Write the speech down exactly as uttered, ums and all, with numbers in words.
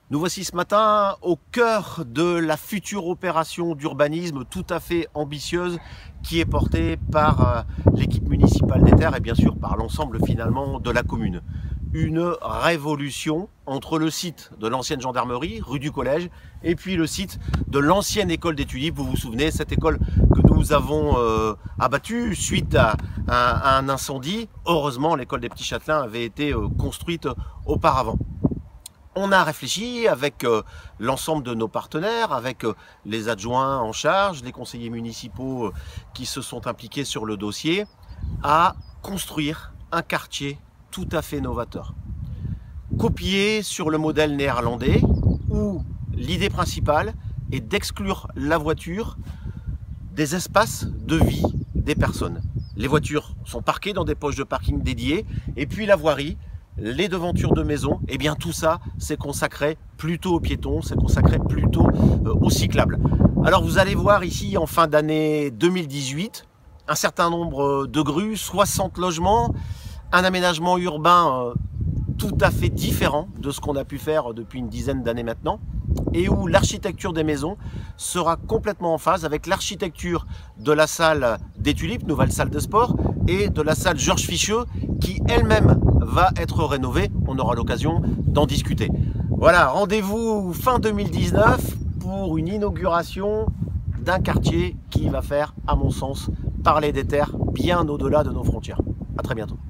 Nous voici ce matin au cœur de la future opération d'urbanisme tout à fait ambitieuse qui est portée par euh, l'équipe municipale des terres et bien sûr par l'ensemble finalement de la commune. Une révolution entre le site de l'ancienne gendarmerie, rue du Collège, et puis le site de l'ancienne école des Tulipes. Vous vous souvenez, cette école que nous avons euh, abattue suite à, à, à un incendie. Heureusement, l'école des Petits Châtelains avait été euh, construite auparavant. On a réfléchi avec euh, l'ensemble de nos partenaires, avec euh, les adjoints en charge, les conseillers municipaux euh, qui se sont impliqués sur le dossier, à construire un quartier tout à fait novateur. Copié sur le modèle néerlandais, où l'idée principale est d'exclure la voiture des espaces de vie des personnes. Les voitures sont parquées dans des poches de parking dédiées, et puis la voirie, les devantures de maison, et eh bien tout ça c'est consacré plutôt aux piétons, c'est consacré plutôt euh, aux cyclables. Alors vous allez voir ici en fin d'année deux mille dix-huit un certain nombre de grues, soixante logements, un aménagement urbain euh, tout à fait différent de ce qu'on a pu faire depuis une dizaine d'années maintenant, et où l'architecture des maisons sera complètement en phase avec l'architecture de la salle des Tulipes, nouvelle salle de sport, et de la salle Georges Ficheux, qui elle-même va être rénovée. On aura l'occasion d'en discuter. Voilà, rendez-vous fin deux mille dix-neuf pour une inauguration d'un quartier qui va faire, à mon sens, parler des terres bien au-delà de nos frontières. À très bientôt.